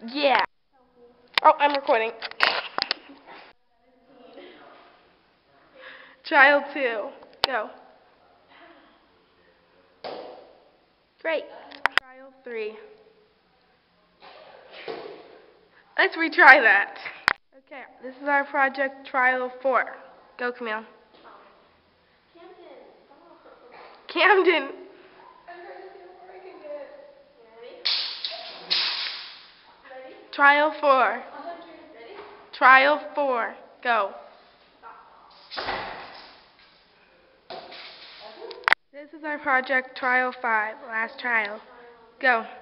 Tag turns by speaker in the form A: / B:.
A: Yeah. Oh, I'm recording. Trial 2. Go. Great. Trial 3. Let's retry that. Okay, this is our project Trial 4. Go, Camille. Camden. Trial 4. Trial 4. Go. This is our project Trial 5. Last trial. Go.